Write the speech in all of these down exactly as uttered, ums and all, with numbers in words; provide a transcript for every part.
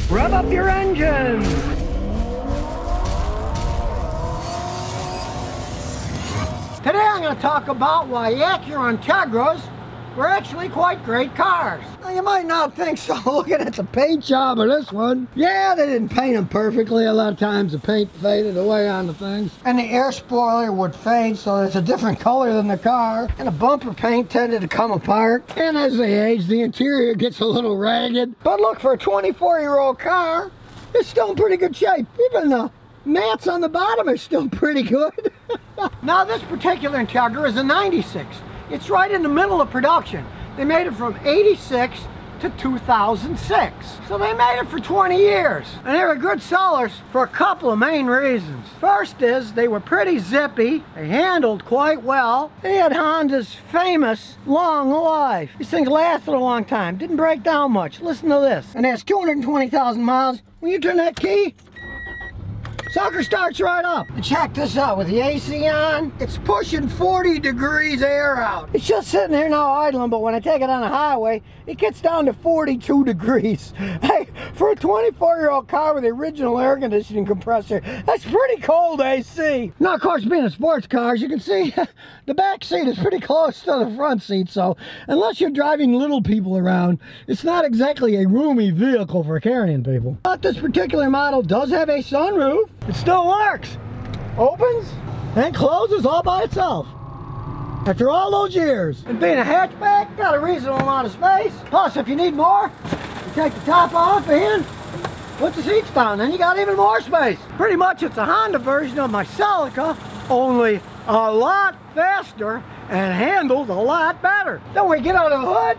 Rev up your engine. Today I'm going to talk about why Acura Integras were actually quite great cars. Now you might not think so looking at the paint job of this one. Yeah, they didn't paint them perfectly. A lot of times the paint faded away on the things. And the air spoiler would fade so it's a different color than the car. And the bumper paint tended to come apart. And as they age, the interior gets a little ragged. But look, for a twenty-four year old car, it's still in pretty good shape. Even the mats on the bottom are still pretty good. Now this particular Integra is a ninety-six. It's right in the middle of production. They made it from eighty-six to two thousand six. So they made it for twenty years. And they were good sellers for a couple of main reasons. First is they were pretty zippy. They handled quite well. They had Honda's famous long life. These things lasted a long time. Didn't break down much. Listen to this. And it has two hundred twenty thousand miles. When you turn that key, sucker starts right up. And check this out, with the A C on, it's pushing forty degrees air out. It's just sitting there now idling, but when I take it on the highway, it gets down to forty-two degrees. Hey, for a twenty-four year old car with the original air conditioning compressor, that's pretty cold A C. Now, of course, being a sports car, as you can see, the back seat is pretty close to the front seat, so unless you're driving little people around, it's not exactly a roomy vehicle for carrying people. But this particular model does have a sunroof. It still works. Opens and closes all by itself. After all those years. And being a hatchback, got a reasonable amount of space. Plus, if you need more, you take the top off and put the seats down. Then you got even more space. Pretty much it's a Honda version of my Celica, only a lot faster and handles a lot better. Then we get out of the hood.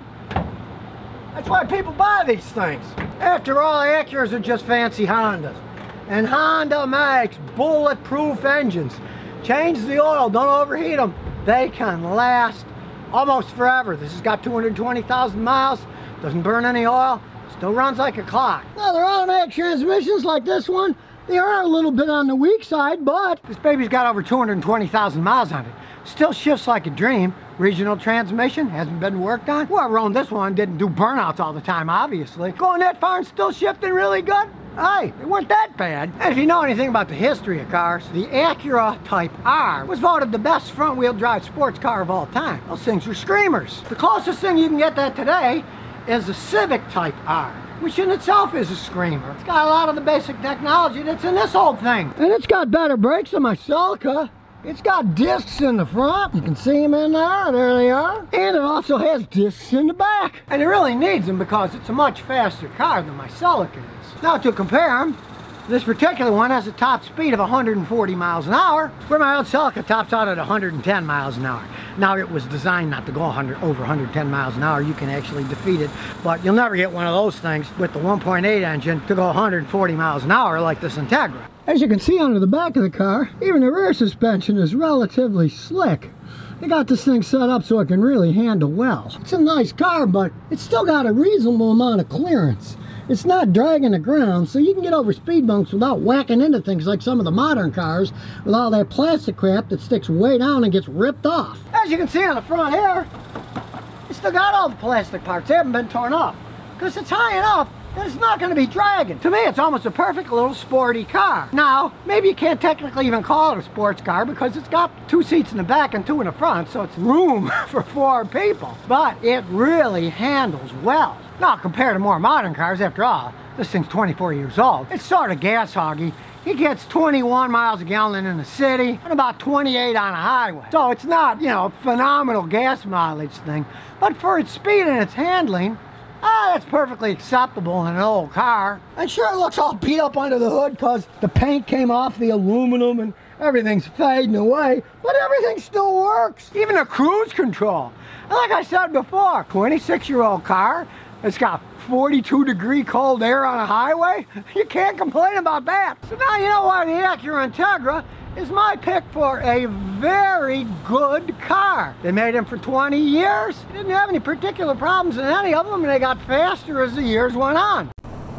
That's why people buy these things. After all, Acuras are just fancy Hondas. And Honda makes bulletproof engines. Change the oil, don't overheat them. They can last almost forever. This has got two hundred twenty thousand miles, doesn't burn any oil, still runs like a clock. Now they're automatic transmissions like this one. They are a little bit on the weak side, but this baby's got over two hundred twenty thousand miles on it. Still shifts like a dream. Regional transmission hasn't been worked on. Whoever owned this one didn't do burnouts all the time, obviously. Going that far and still shifting really good? Hey, they weren't that bad. And if you know anything about the history of cars, the Acura Type R was voted the best front-wheel drive sports car of all time. Those things were screamers. The closest thing you can get that today is the Civic Type R, which in itself is a screamer. It's got a lot of the basic technology that's in this old thing. And it's got better brakes than my Celica. It's got discs in the front. You can see them in there. There they are. And it also has discs in the back. And it really needs them because it's a much faster car than my Celica is. Now, to compare them, this particular one has a top speed of one hundred forty miles an hour, where my old Celica tops out at one hundred ten miles an hour. Now, it was designed not to go one hundred, over one hundred ten miles an hour. You can actually defeat it, but you'll never get one of those things with the one point eight engine to go one hundred forty miles an hour like this Integra. As you can see under the back of the car, even the rear suspension is relatively slick. They got this thing set up so it can really handle well. It's a nice car, but it's still got a reasonable amount of clearance. It's not dragging the ground, so you can get over speed bumps without whacking into things like some of the modern cars with all that plastic crap that sticks way down and gets ripped off. As you can see on the front here, it's still got all the plastic parts. They haven't been torn off because it's high enough that it's not going to be dragging. To me, it's almost a perfect little sporty car. Now, maybe you can't technically even call it a sports car because it's got two seats in the back and two in the front, so it's room for four people. But it really handles well. Now, compared to more modern cars, after all, this thing's twenty-four years old. It's sort of gas hoggy. He gets twenty-one miles a gallon in the city and about twenty-eight on a highway. So it's not, you know, a phenomenal gas mileage thing. But for its speed and its handling, ah, that's perfectly acceptable in an old car. And sure, it looks all beat up under the hood because the paint came off the aluminum and everything's fading away, but everything still works. Even the cruise control. And like I said before, twenty-six year old car, it's got forty-two degree cold air on a highway. You can't complain about that. So now you know why the Acura Integra is my pick for a very good car. They made them for twenty years. They didn't have any particular problems in any of them, and they got faster as the years went on.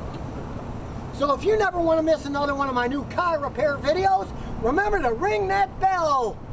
So if you never want to miss another one of my new car repair videos, remember to ring that bell.